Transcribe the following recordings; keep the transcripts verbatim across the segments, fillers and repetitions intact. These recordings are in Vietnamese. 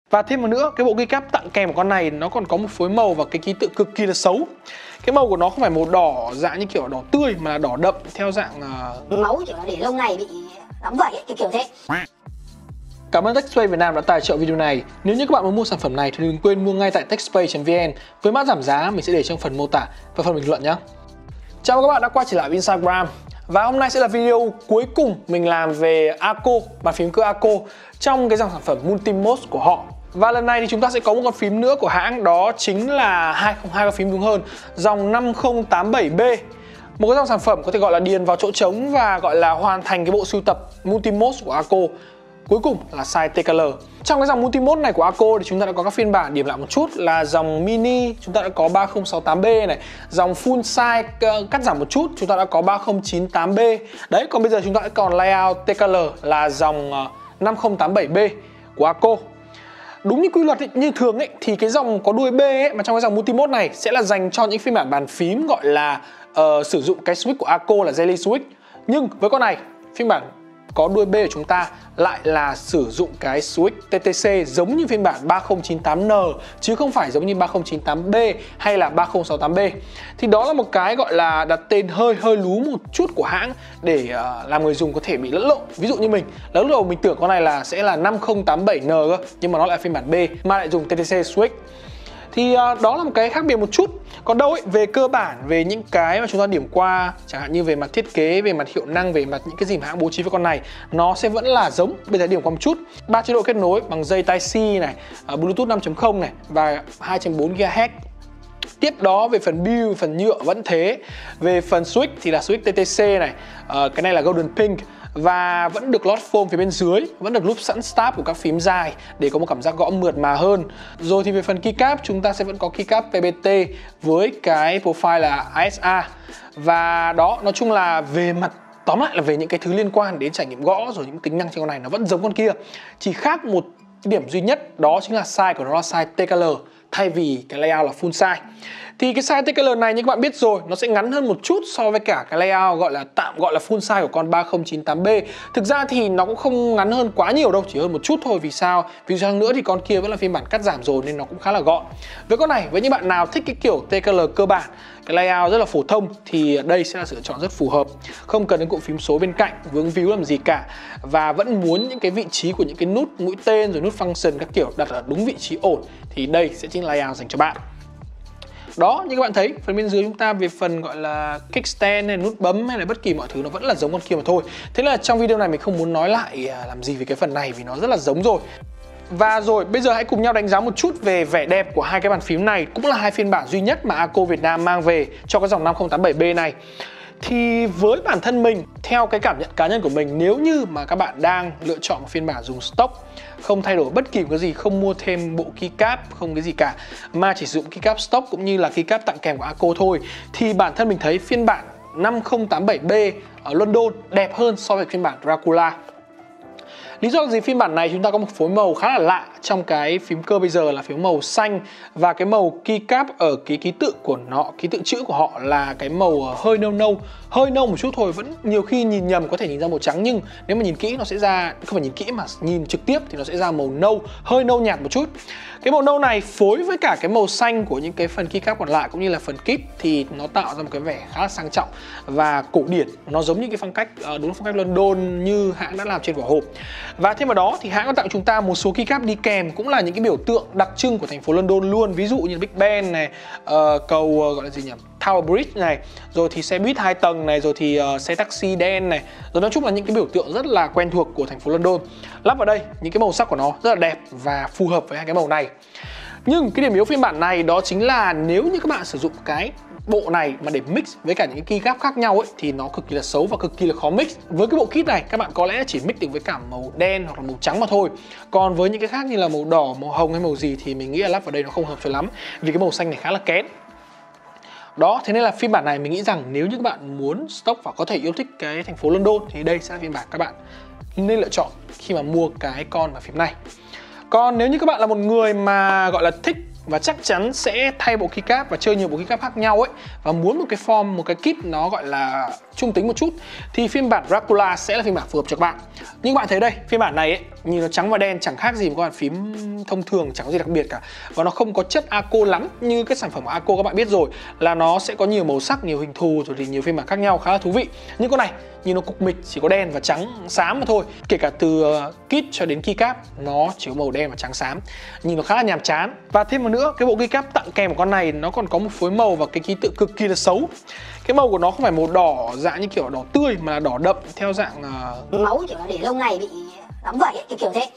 Và thêm một nữa, cái bộ keycap tặng kèm của con này nó còn có một phối màu và cái ký tự cực kỳ là xấu. Cái màu của nó không phải màu đỏ dạng như kiểu đỏ tươi mà là đỏ đậm theo dạng uh... máu, kiểu là để lâu ngày bị đóng vẩy ấy, kiểu kiểu thế. Cảm ơn Techspace Việt Nam đã tài trợ video này. Nếu như các bạn muốn mua sản phẩm này thì đừng quên mua ngay tại techspace chấm vn. Với mã giảm giá mình sẽ để trong phần mô tả và phần bình luận nhé. Chào mừng các bạn đã quay trở lại với Instagram. Và hôm nay sẽ là video cuối cùng mình làm về Ako, bàn phím cơ Ako trong cái dòng sản phẩm Multimode của họ. Và lần này thì chúng ta sẽ có một con phím nữa của hãng, đó chính là hai không hai con phím đúng hơn, dòng năm không tám bảy B. Một cái dòng sản phẩm có thể gọi là điền vào chỗ trống và gọi là hoàn thành cái bộ sưu tập Multimode của Ako. Cuối cùng là size tê ca lờ. Trong cái dòng Multimode này của Ako thì chúng ta đã có các phiên bản điểm lại một chút là dòng mini chúng ta đã có ba không sáu tám B này, dòng full size cắt giảm một chút chúng ta đã có ba không chín tám B. Đấy, còn bây giờ chúng ta đã còn layout tê ca lờ là dòng năm không tám bảy B của Ako. Đúng như quy luật ấy, như thường ấy, thì cái dòng có đuôi B ấy, mà trong cái dòng Multimode này sẽ là dành cho những phiên bản bàn phím gọi là uh, sử dụng cái switch của Ako là Jelly Switch. Nhưng với con này, phiên bản có đuôi B của chúng ta lại là sử dụng cái switch tê tê xê giống như phiên bản ba không chín tám N chứ không phải giống như ba không chín tám B hay là ba không sáu tám B. Thì đó là một cái gọi là đặt tên hơi hơi lú một chút của hãng để uh, làm người dùng có thể bị lẫn lộn. Ví dụ như mình, lúc đầu mình tưởng con này là sẽ là năm không tám bảy N cơ, nhưng mà nó lại phiên bản B mà lại dùng tê tê xê switch. Thì uh, đó là một cái khác biệt một chút. Còn đâu ấy, về cơ bản, về những cái mà chúng ta điểm qua, chẳng hạn như về mặt thiết kế, về mặt hiệu năng, về mặt những cái gì mà hãng bố trí với con này, nó sẽ vẫn là giống. Bây giờ điểm qua một chút, ba chế độ kết nối bằng dây Type-C này, uh, Bluetooth năm chấm không này và hai chấm bốn gigahertz. Tiếp đó về phần build, phần nhựa vẫn thế. Về phần switch thì là switch tê tê xê này, uh, cái này là Golden Pink. Và vẫn được lót foam phía bên dưới, vẫn được loop sẵn stab của các phím dài để có một cảm giác gõ mượt mà hơn. Rồi thì về phần keycap chúng ta sẽ vẫn có keycap pê bê tê với cái profile là i ét a. Và đó, nói chung là về mặt tóm lại là về những cái thứ liên quan đến trải nghiệm gõ rồi những tính năng trên con này nó vẫn giống con kia. Chỉ khác một điểm duy nhất, đó chính là size của nó là size tê ca lờ thay vì cái layout là full size. Thì cái size tê ca lờ này như các bạn biết rồi, nó sẽ ngắn hơn một chút so với cả cái layout gọi là tạm gọi là full size của con ba không chín tám B. Thực ra thì nó cũng không ngắn hơn quá nhiều đâu, chỉ hơn một chút thôi. Vì sao? Vì sao nữa thì con kia vẫn là phiên bản cắt giảm rồi nên nó cũng khá là gọn. Với con này, với những bạn nào thích cái kiểu tê ca lờ cơ bản, cái layout rất là phổ thông thì đây sẽ là sự lựa chọn rất phù hợp. Không cần đến cụm phím số bên cạnh vướng víu làm gì cả, và vẫn muốn những cái vị trí của những cái nút mũi tên rồi nút function các kiểu đặt ở đúng vị trí ổn thì đây sẽ chính là layout dành cho bạn. Đó, như các bạn thấy, phần bên dưới chúng ta về phần gọi là kickstand hay nút bấm hay là bất kỳ mọi thứ nó vẫn là giống con kia mà thôi. Thế là trong video này mình không muốn nói lại làm gì về cái phần này vì nó rất là giống rồi. Và rồi, bây giờ hãy cùng nhau đánh giá một chút về vẻ đẹp của hai cái bàn phím này. Cũng là hai phiên bản duy nhất mà Ako Việt Nam mang về cho cái dòng năm không tám bảy B này. Thì với bản thân mình, theo cái cảm nhận cá nhân của mình, nếu như mà các bạn đang lựa chọn một phiên bản dùng stock, không thay đổi bất kỳ cái gì, không mua thêm bộ keycap, không cái gì cả, mà chỉ sử dụng keycap stock cũng như là keycap tặng kèm của Ako thôi, thì bản thân mình thấy phiên bản năm không tám bảy B ở London đẹp hơn so với phiên bản Dracula. Lý do là gì? Phiên bản này chúng ta có một phối màu khá là lạ trong cái phím cơ bây giờ là phím màu xanh, và cái màu keycap ở cái ký tự của nó, ký tự chữ của họ là cái màu hơi nâu nâu, hơi nâu một chút thôi. Vẫn nhiều khi nhìn nhầm có thể nhìn ra màu trắng, nhưng nếu mà nhìn kỹ nó sẽ ra, không phải nhìn kỹ mà nhìn trực tiếp thì nó sẽ ra màu nâu, hơi nâu nhạt một chút. Cái màu nâu này phối với cả cái màu xanh của những cái phần keycap còn lại cũng như là phần kit thì nó tạo ra một cái vẻ khá là sang trọng và cổ điển. Nó giống như cái phong cách, đúng phong cách London như hãng đã làm trên vỏ hộp. Và thêm vào đó thì hãng có tặng chúng ta một số keycap đi kèm cũng là những cái biểu tượng đặc trưng của thành phố London luôn. Ví dụ như Big Ben này, uh, cầu uh, gọi là gì nhỉ? Tower Bridge này, rồi thì xe buýt hai tầng này, rồi thì uh, xe taxi đen này. Rồi nói chung là những cái biểu tượng rất là quen thuộc của thành phố London. Lắp vào đây, những cái màu sắc của nó rất là đẹp và phù hợp với hai cái màu này. Nhưng cái điểm yếu phiên bản này đó chính là nếu như các bạn sử dụng cái bộ này mà để mix với cả những cái keycap khác nhau ấy thì nó cực kỳ là xấu và cực kỳ là khó mix. Với cái bộ kit này các bạn có lẽ chỉ mix được với cả màu đen hoặc là màu trắng mà thôi. Còn với những cái khác như là màu đỏ, màu hồng hay màu gì thì mình nghĩ là lắp vào đây nó không hợp cho lắm, vì cái màu xanh này khá là kén. Đó, thế nên là phiên bản này mình nghĩ rằng nếu như các bạn muốn stock và có thể yêu thích cái thành phố London thì đây sẽ là phiên bản các bạn nên lựa chọn khi mà mua cái con bàn phím này. Còn nếu như các bạn là một người mà gọi là thích và chắc chắn sẽ thay bộ keycap và chơi nhiều bộ keycap khác nhau ấy, và muốn một cái form, một cái kit nó gọi là trung tính một chút, thì phiên bản Dracula sẽ là phiên bản phù hợp cho các bạn. Nhưng bạn thấy đây, phiên bản này ấy, nhìn nó trắng và đen chẳng khác gì một con bàn phím thông thường, chẳng có gì đặc biệt cả, và nó không có chất Aco lắm như cái sản phẩm của Aco các bạn biết rồi, là nó sẽ có nhiều màu sắc, nhiều hình thù, rồi thì nhiều phiên bản khác nhau khá là thú vị. Nhưng con này nhìn nó cục mịch, chỉ có đen và trắng xám mà thôi. Kể cả từ kit cho đến keycap nó chỉ có màu đen và trắng xám, nhìn nó khá là nhàm chán. Và thêm một nữa, cái bộ keycap tặng kèm của con này nó còn có một phối màu và cái ký tự cực kỳ là xấu. Cái màu của nó không phải màu đỏ dạng như kiểu đỏ tươi, mà là đỏ đậm theo dạng uh... máu, kiểu để lâu ngày bị đóng vậy ấy, kiểu kiểu thế.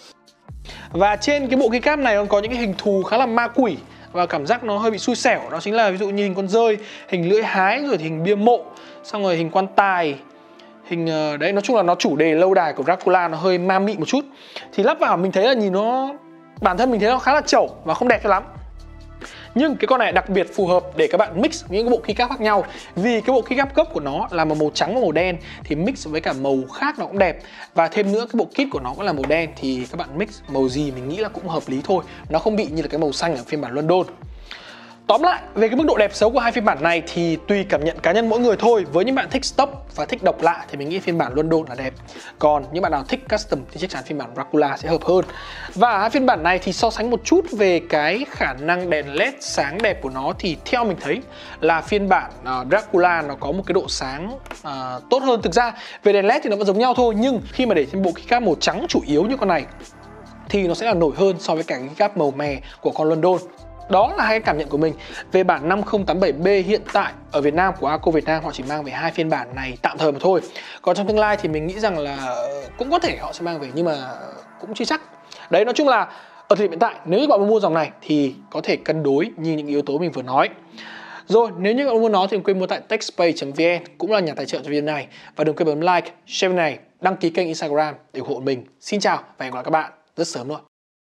Và trên cái bộ keycap này còn có những cái hình thù khá là ma quỷ và cảm giác nó hơi bị xui xẻo. Đó chính là ví dụ như hình con dơi, hình lưỡi hái, rồi thì hình bia mộ, xong rồi hình quan tài, hình uh, đấy, nói chung là nó chủ đề lâu đài của Dracula nó hơi ma mị một chút. Thì lắp vào mình thấy là nhìn nó, bản thân mình thấy nó khá là chẩu và không đẹp cho lắm. Nhưng cái con này đặc biệt phù hợp để các bạn mix những cái bộ keycap khác nhau. Vì cái bộ keycap gốc của nó là màu trắng và màu đen, thì mix với cả màu khác nó cũng đẹp. Và thêm nữa cái bộ kit của nó cũng là màu đen, thì các bạn mix màu gì mình nghĩ là cũng hợp lý thôi. Nó không bị như là cái màu xanh ở phiên bản London. Tóm lại, về cái mức độ đẹp xấu của hai phiên bản này thì tùy cảm nhận cá nhân mỗi người thôi. Với những bạn thích stock và thích độc lạ thì mình nghĩ phiên bản London là đẹp. Còn những bạn nào thích custom thì chắc chắn phiên bản Dracula sẽ hợp hơn. Và hai phiên bản này thì so sánh một chút về cái khả năng đèn led sáng đẹp của nó, thì theo mình thấy là phiên bản uh, Dracula nó có một cái độ sáng uh, tốt hơn. Thực ra về đèn led thì nó vẫn giống nhau thôi, nhưng khi mà để trên bộ keycap màu trắng chủ yếu như con này thì nó sẽ là nổi hơn so với cả cái keycap màu mè của con London. Đó là hai cái cảm nhận của mình về bản năm không tám bảy B hiện tại ở Việt Nam của Aco Việt Nam. Họ chỉ mang về hai phiên bản này tạm thời mà thôi. Còn trong tương lai thì mình nghĩ rằng là cũng có thể họ sẽ mang về, nhưng mà cũng chưa chắc. Đấy, nói chung là ở thời điểm hiện tại, nếu như các bạn muốn mua dòng này thì có thể cân đối như những yếu tố mình vừa nói. Rồi, nếu như các bạn muốn nó thì đừng quên mua tại techspay chấm vn, cũng là nhà tài trợ cho video này. Và đừng quên bấm like, share video này, đăng ký kênh Instagram để ủng hộ mình. Xin chào và hẹn gặp lại các bạn rất sớm thôi.